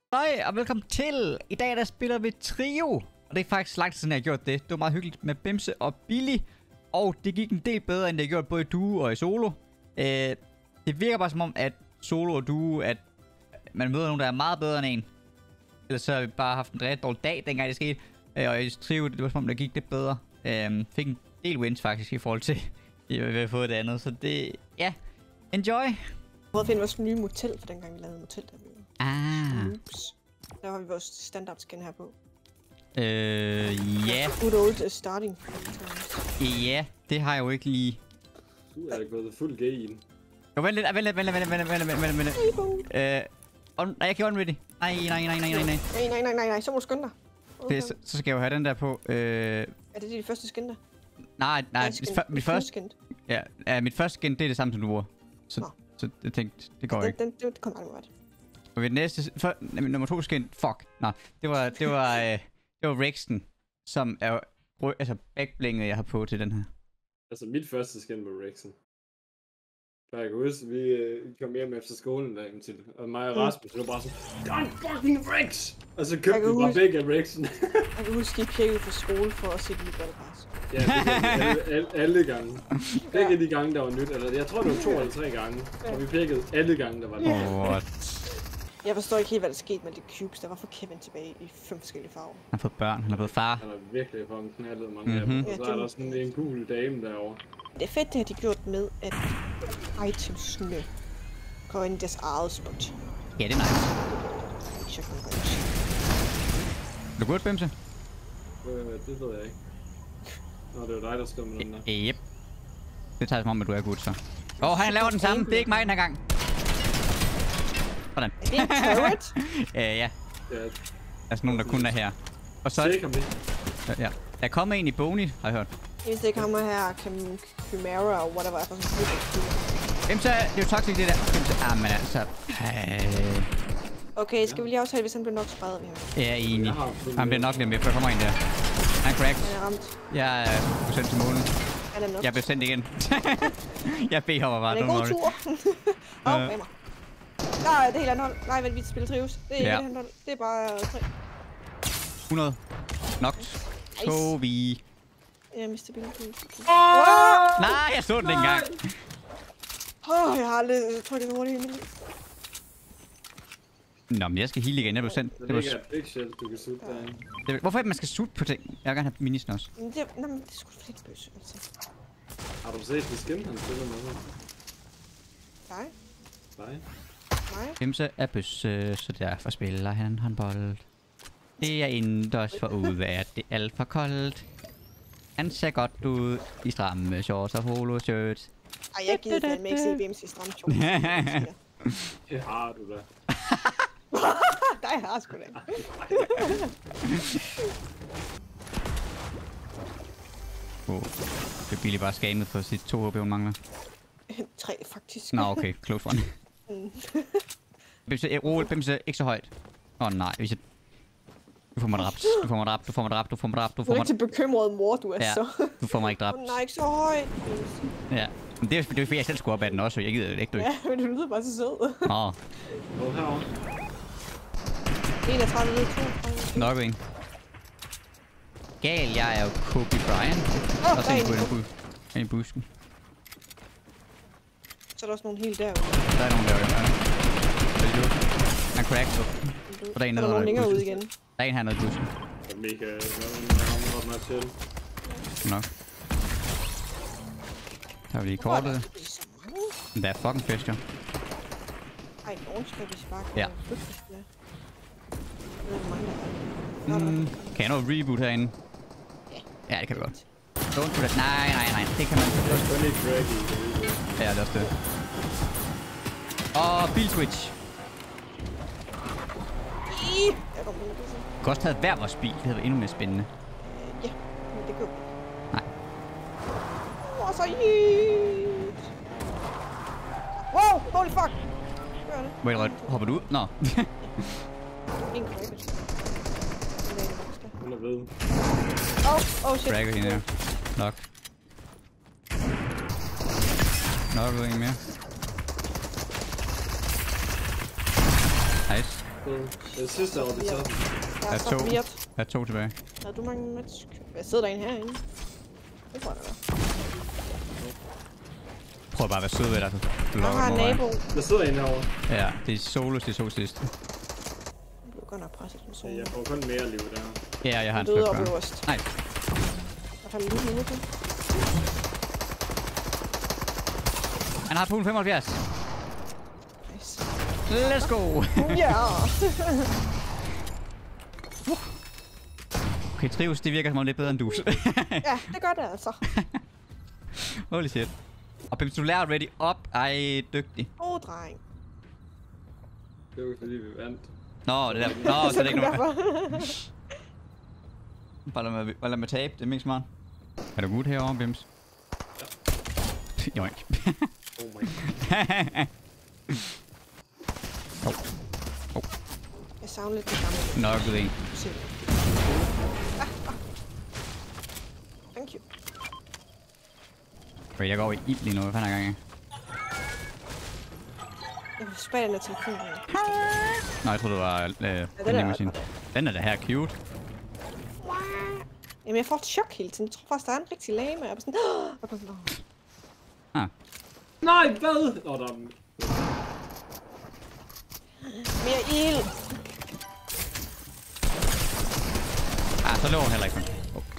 Hej og velkommen til. I dag der spiller vi Trio. Og det er faktisk lang tid siden jeg har gjort det. Det var meget hyggeligt med Bimse og Billy. Og det gik en del bedre end det har gjort både i duo og i solo. Det virker bare som om at solo og duo at man møder nogen der er meget bedre end en. Ellers så har vi bare haft en rigtig dårlig dag dengang det skete. Og i Trio det var som om der gik lidt bedre. Fik en del wins faktisk i forhold til vi har fået det andet. Så det ja. Enjoy. Jeg prøvede at finde vores nye motel, for dengang vi lavede motel der. Ups. Der har vi vores standard skin her på. Ja. Good old starting. Ja, det har jeg jo ikke lige. Du er gået fuld G i den. Jo, vent lidt. Nej, jeg kan unready. Nej, så må du skynde dig. Okay. Så skal jeg jo have den der på. Er det de første skin der? Nej, mit første skin. Ja, mit første skin, det er det samme som du bruger. Så jeg tænkte, det går ikke. Det kommer aldrig ret. Og ved næste, nummer 2 skin, fuck. Nej, det var Rexen, som er altså backblinget jeg har på til den her. Altså mit første skin var Rexen. Jeg kan huske, vi kom hjem efter skolen der til, og mig og Rasmus var bare sådan, God fucking Rex! Og så købte vi bare begge af Rexen. Jeg kan huske, de pjekkede fra skole for at se det i Battle Pass. Ja, det alle gange. Begge de gange, der var nyt, eller jeg tror det var 2 eller 3 gange, og vi pjekkede alle gange, der var nyt. Jeg forstår ikke helt, hvad der skete med de cubes. Der var for Kevin tilbage i 5 forskellige farver. Han har fået børn, han har fået far. Han har virkelig fået knaldet mange af dem, og så er der sådan en gul dame derovre. Det er fedt, det har de gjort med, at itemsene går ind i deres eget spot. Ja, det er nice. Er du godt, Bimse? Det ved jeg ikke. Nå, det var dig, der skrev med den der. Yep. Det tager som om, at du er godt, så. Han laver den samme. Det er ikke mig den her gang. Sådan. Er det en turret? Ja. Der er sådan nogen, der kun er her. Og så... Ja. Der er kommet en i Boney, har jeg hørt. Hvis det kommer her, Chimera og whatever, for sådan noget. Bimse, det er jo toxic det der. Bimse, men altså... Okay, skal vi lige aftale, hvis han bliver nok spredt? Ja, enig. Han bliver nok lidt med, for der kommer en der. Han er cracked. Han er ramt. Jeg er sendt til målen. Jeg bliver sendt igen. Jeg B-hopper bare. Det er en god tur. Bag mig. Nej, det er helt andet hold. Nej, vent, vi spiller trives. Det er ikke helt andet hold. Det er bare 3. 100. Knocked. Toby. Jeg mistede bilen. Nej, jeg så den ikke engang. Jeg har aldrig trykket hurtigt i min liv. Nå, men jeg skal heal igen. Jeg blev sendt. Det var big shit, du kan sutte derinde. Hvorfor er det, man skal sutte på ting? Jeg vil gerne have minisen også. Men det er sgu lidt bøs, altså. Har du set det skin, han spiller med her? Nej. Bimse er bøsse, så derfor spiller han håndbold. Det er indendørs for ude, at det er alt for koldt. Han ser godt ud i stramme shorts og polo-shirts. Ej, jeg gider fandme ikke se Bims i stramme shorts. Det har du da. Nej, jeg har sgu da. Det er Billy bare scannet for sit 2 HP, hun mangler. 3 faktisk. Nå, okay. Close one. Bimse, ikke så højt. Nej, hvis jeg... Du får mig dræbt. Du får mig ikke til bekymret mor, du er så. Du får mig ikke dræbt. Nej, ikke så højt. Ja. Men det er fordi, jeg selv skulle op ad den også, så jeg gider det ikke, du ikke. Ja, men du lyder bare så sød. Nå. Herovre. 31 ved 2. Nok en. Gal, jeg er jo Kobe Bryant. Og så en i busken. Så er der også nogen helt derude. Der er nogen derude, ja. Han cracked. Og der er en nede længere ud igen. Der er en hernede i busken. Mega, meget chill. Nok. Så har vi lige kortet. Der er fucking fisk, jo. Ej, nogen skal vi sparke. Ja. Kan jeg nå reboot herinde? Ja, det kan vi godt. Don't do that. Nej. Det kan man ikke. Ja, det er også det. Og Bill Switch. Vi kunne også have hver vores bil. Det havde været endnu mere spændende. Ja, men det går ikke. Nej. Så wow, holy fuck! Gør det. Wait, right. Hopper du ud? Nå. En cracket. Hun er ved. Oh shit. Cracker hende her. Nok. Nok ud en mere. Nice. Det sidste oppe i toppen. Jeg er så forvirret. Jeg er 2 tilbage. Har du mange match? Jeg sidder derinde herinde. Det tror jeg, der Prøv bare at være sød ved dig. Jeg har en nabo. Der sidder en herovre. Ja, det er solos, det er så sidste. Jeg blev godt nok presset med solen. Jeg får kun mere liv der. Ja, jeg har en døde stykke op før. øverst. Nej. Jeg faldt lige minutter. Han har pool 75. Nice. Let's go! Ja! Okay, Trius, det virker som om det er bedre end dus. Ja, det gør det altså. Holy shit. Og Bims, du lærer ready up. Ej, dygtig. Dreng. Det var fordi vi vandt. Nå, det der. Nå, så er det ikke noget. Bare lad mig tabe, det er mest smart. Er du good herovre, Bims? Ja. Joink. Oh my god. Jeg savner lidt det gamle. Nok en. Thank you. Okay, jeg går over i ild lige nu. Hvad fanden er gang i? Jeg vil spille den her telefon. Nå, jeg troede, det var vending machine. Den er da her cute. Jamen, jeg får et chok hele tiden. Jeg tror faktisk, der er en rigtig lame. Jeg er sådan... Ah. Nej, hvad? Nå, der er... Mere ild! Ah, så løber hun heller ikke.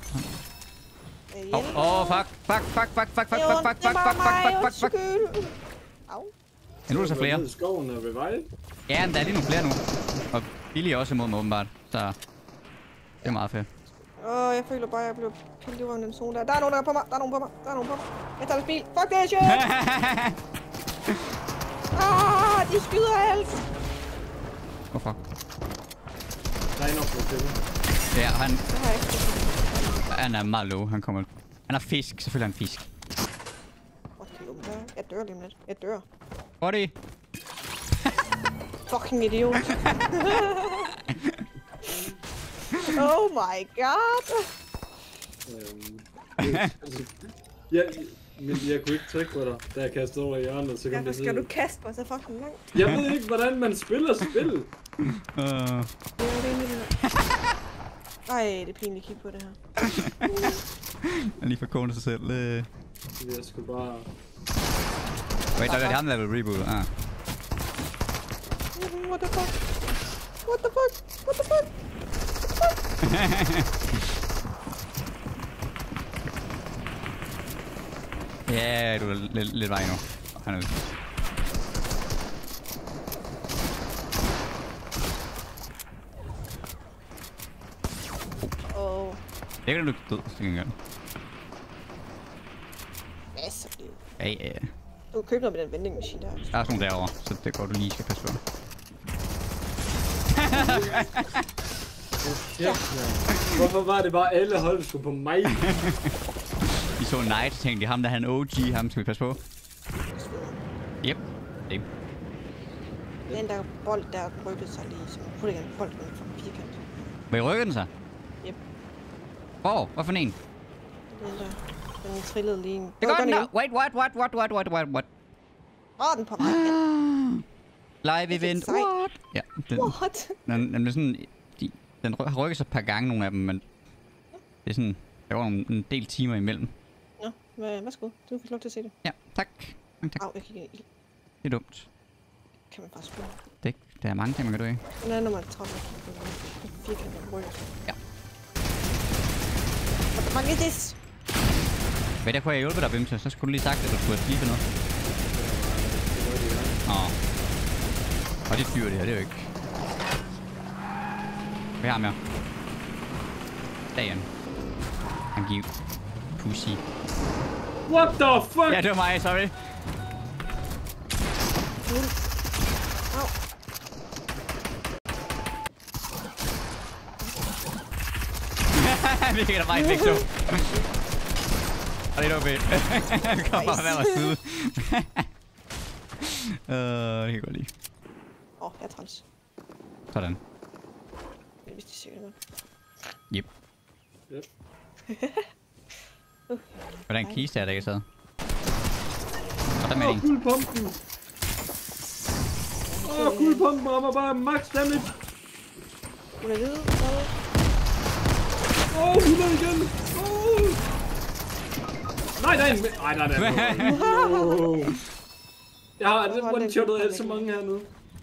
Fuck. Au. Ja, nu er der så flere. I skoven og revive. Ja, men der er lige nogle flere nu. Og Billy er også imod mig, åbenbart. Så det er meget fedt. Jeg føler bare, at jeg blev pillet over den zone der. Der er nogen, der er på mig. Der er nogen på mig. Jeg tager bil. Fuck det shit! De skyder alt! Oh, fuck. Der er nok på det. Ja, Det har jeg ikke. han er meget low. Han er fisk. Selvfølgelig er han fisk. Jeg dør lige om lidt. Jeg dør. Body. Fucking idiot. Oh my god. Jeg kunne ikke trykke på dig, da jeg kastede over i hjørnet, så kom det skal du kaste mig så fucking langt? Jeg ved ikke, hvordan man spiller spil. Ej, det er pinligt at kigge på det her. Han lige forkånet sig selv. Jeg skulle bare... Wait, der er ham, der vil reboot. Ah. What the fuck? What the fuck? What the fuck? Ja, du er lidt vej nu. Han er det kan du ikke død, så kan Ja, så bliver ja. du kan købe noget med den vending machine der. Der er sådan nogle derovre, så det går du lige skal passe på. Hvorfor var det bare alle hold skulle på mig? De så Knight, så tænkte de, ham der er en OG, ham skal vi passe på. Yep, det. Den der bold, der rykkede sig lige, så prøv igen bolden fra firkant. Hvad rykker den sig? Yep. Hvad for en? Den trillede lige en... Det gør den der! Wait, what? Den på vej. Live event, what? Ja, What? Den er sådan... Den har rykket sig et par gange, nogle af dem, men... Det er sådan... Der går en del timer imellem. Nå, værsgo. Du fik lov til at se det. Ja, tak. Mange tak. Au, jeg kigger i. Det er dumt. Kan man faktisk spille. Der er mange ting, man kan do ikke. Den er nummer 30. Firkant, der rykker. Ja. What the fuck is this? Hvad der kunne jeg hjælpe dig, Bimse? Så skulle du lige sagt, at du skulle have slippet noget. Og det dyr det her, det er jo ikke. Hvad har mere? Dagen. Han giver pussy. What the fuck? Ja, det var mig, sorry. Vi kan da bare ikke så. Og det er fedt. Kom bare hver side. Det kan jeg godt lide. Jeg er træls. Sådan. Det vidste de sikkert godt. Yep. Hvordan en kiste er der ikke sad? Og der med en. Fuld pumpen. Guldpumpen rammer bare max damage. Hun er hvid. Hun er igen. Nej. Jeg har one-shottet alt så mange hernede.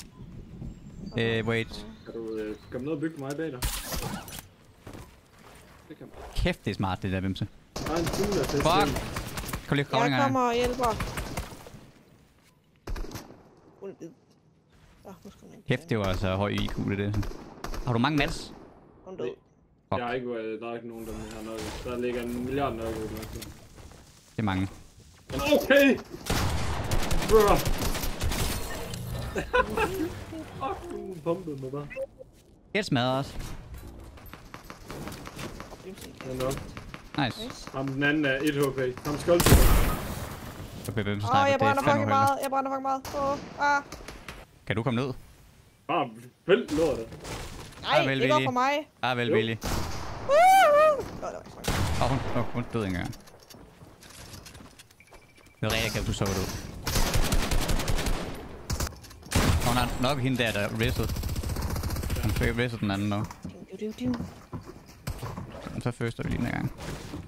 Wait. Kan du komme ned og bygge mig bag dig? Kæft, det er smart, det der, Bimse. Der er en time, der Fuck! Kan du lige kravle en gang? Jeg kommer og hjælper. Hun er hvid. Kæft, det var altså høj IQ, det der. Har du mange mats? Hun er død. Jeg har ikke, der er ikke nogen, der har noget. Der ligger en milliard nok. Det er mange. Okay! Bro! Fuck, du pumpede mig bare. Et smadret også. Det er nok. Nice. Ham den anden er 1 HP. Ham skål. Okay, hvem sniper? Jeg brænder fucking meget. Kan du komme ned? Bare vælg lortet. Nej, det går for mig. Vel, Billy. Hun døde ikke engang. Det er rigtig, at du så ud. Hun har nok hende der rizzede. Han fik rizzet den anden nu. Og så første vi lige en gang.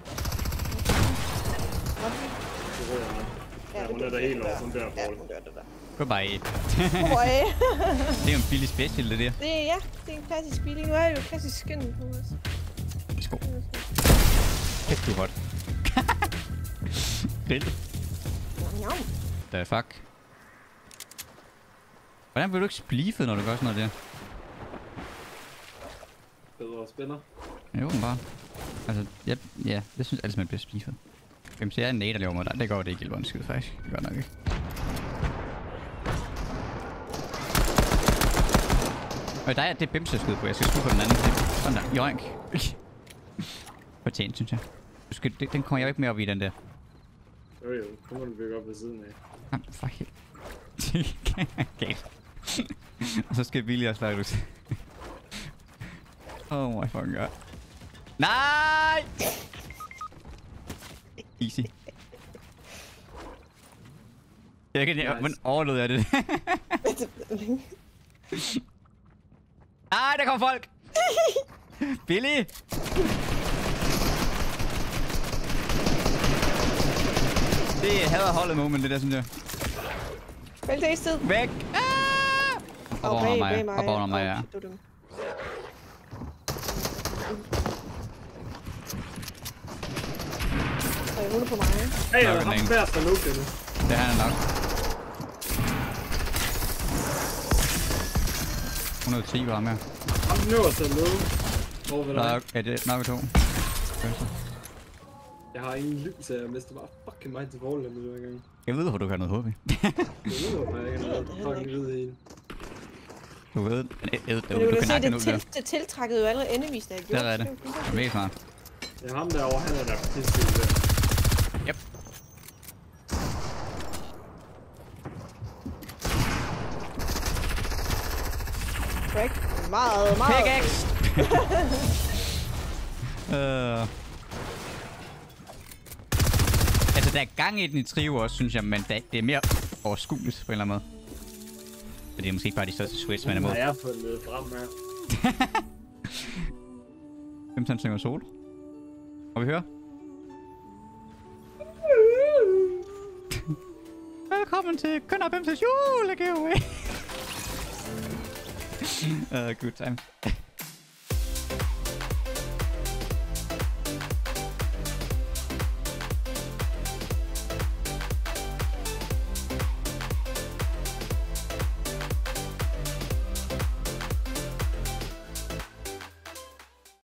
Ja, hun er der helt over. Hun dør for det. Goodbye. Det er jo en billig special, det der. Ja, det er en klassisk billig. Nu er det jo klassisk skin på os. Værsgo. Kæft, du er hot. Grill. The fuck. Hvordan bliver du ikke spliffet, når du gør sådan noget der? Bedre spiller. Jo, bare. Altså, ja, det synes altid, man bliver spliffet. Hvem siger, jeg er en nade, der laver mod dig? Det går det ikke i en skid, faktisk. Det gør nok ikke. Og der er det bimse skud på. Jeg skal skyde på den anden. Sådan der. Joink. Fortjent, synes jeg. Den kommer jeg ikke mere op i, den der. Jo, så må du bygge op ved siden af. Jamen, for helt. Galt. Og så skal Billy også lade ud. Oh my fucking god. Nej! Easy. Jeg kan ikke, men overlod jeg det. Nej, der kommer folk! Billy! Det er hader holdet moment, det der, synes jeg. Vel tasted. Væk! Op over mig. Op over mig, ja. Jeg ruller på mig. Hey, jeg har ham færst at lukke det. Det er han nok. 110 var med. Ham den øverste at lukke. Hvor vil dig? Er det nok 2? Jeg har ingen lyd, så jeg mister bare fucking mig til forholdet med det gang. Jeg ved, hvor du kan noget HP. Jeg ved, hvor jeg ikke har noget fucking lyd i. Du ved, du kan se, det tiltrækkede jo allerede enemies, der jeg gjorde. Det er det. Det er mega smart. Det er ham derovre, han er der på sidste side der. Yep. Break. Meget. Pickaxe! Altså, der er gang i den i trio også, synes jeg, men det er mere overskueligt på en eller anden måde. Så det er måske ikke bare de største switch, man er mod. Jeg har fundet frem her. Hvem tager synger solo? Må vi høre? Velkommen til Kønner Bimses jule giveaway. Good time.